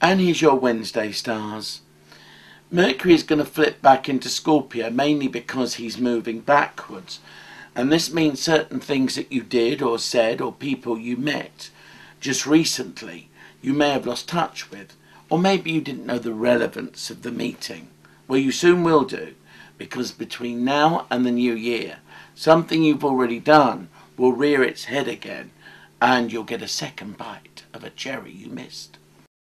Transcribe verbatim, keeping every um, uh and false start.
And here's your Wednesday stars. Mercury is going to flip back into Scorpio, mainly because he's moving backwards. And this means certain things that you did or said or people you met just recently you may have lost touch with. Or maybe you didn't know the relevance of the meeting. Well, you soon will do, because between now and the new year, something you've already done will rear its head again, and you'll get a second bite of a cherry you missed.